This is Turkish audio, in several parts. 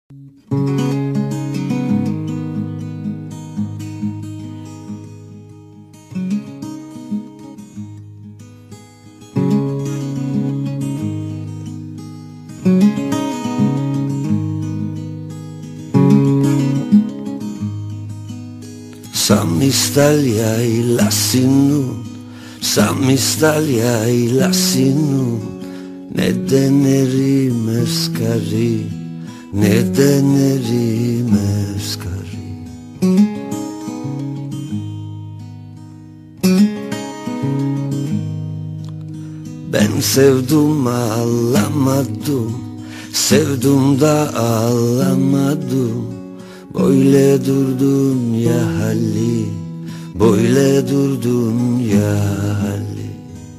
Samistaliai lasinun, ne denerim eskari, ne denerim eskari. Ben sevdum ağlamadım, sevdum da ağlamadım. Böyle durdun ya hali, böyle durdun ya hali.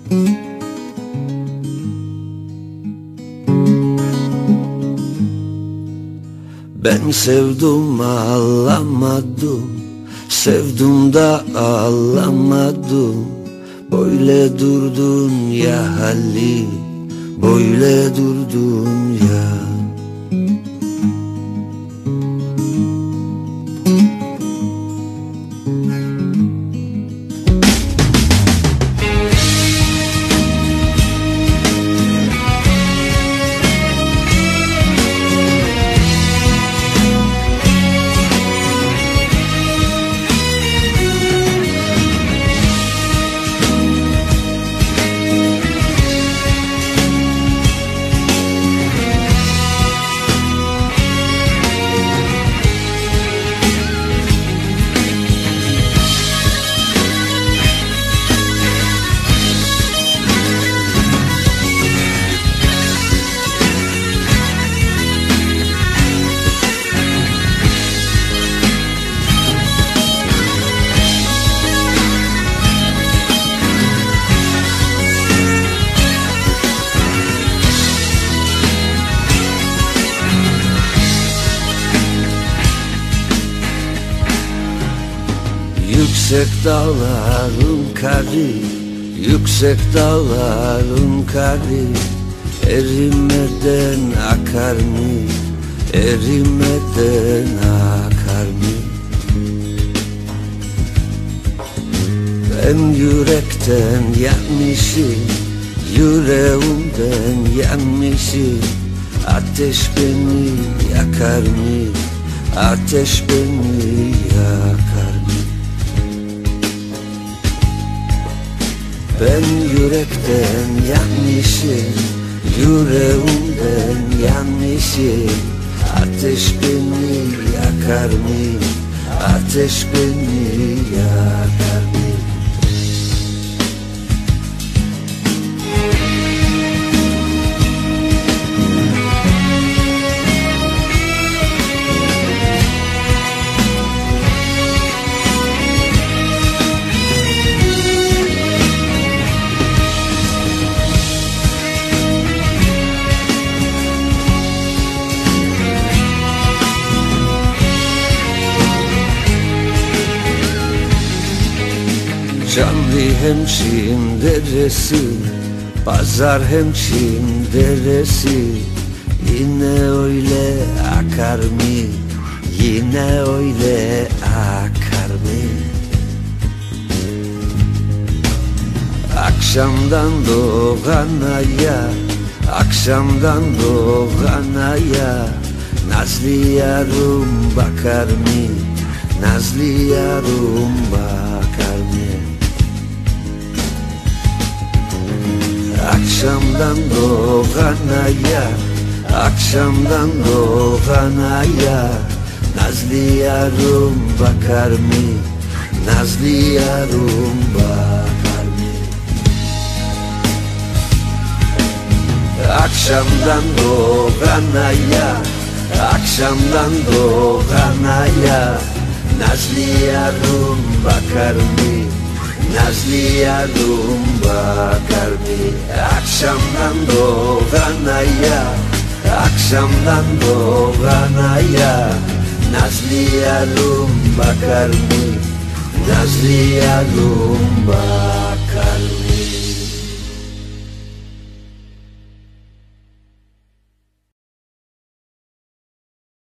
Ben sevdum ağlamadım, sevdum da ağlamadım. Böyle durdun ya hali, böyle durdun ya. Yüksek dağların karı, yüksek dağların karı, erimeden akar mı, erimeden akar mı? Ben yürekten yanmışım, yüreğimden yanmışım. Ateş beni yakar mı, ateş beni yakar mı? Ben yürekten yanmışım, yüreğimden yanmışım. Ateş beni yakar mı, ateş beni yakar mı? Canlı hemşin deresi, pazar hemşin deresi, yine öyle akar mı, yine öyle akar mı? Akşamdan doğan aya, akşamdan doğan aya, nazlı yarım bakar mı, nazlı yarım bakar mı? Akşamdan doğan aya, akşamdan doğan aya, nazlı yarım bakar mı, nazlı yarım bakar mı? Akşamdan doğan aya, akşamdan doğan aya, nazlı yarım bakar mı, nazlı yarım bakar mı? Akşamdan doğan aya, akşamdan doğan aya, nazlı yarım bakar mı, nazlı yarım bakar mı?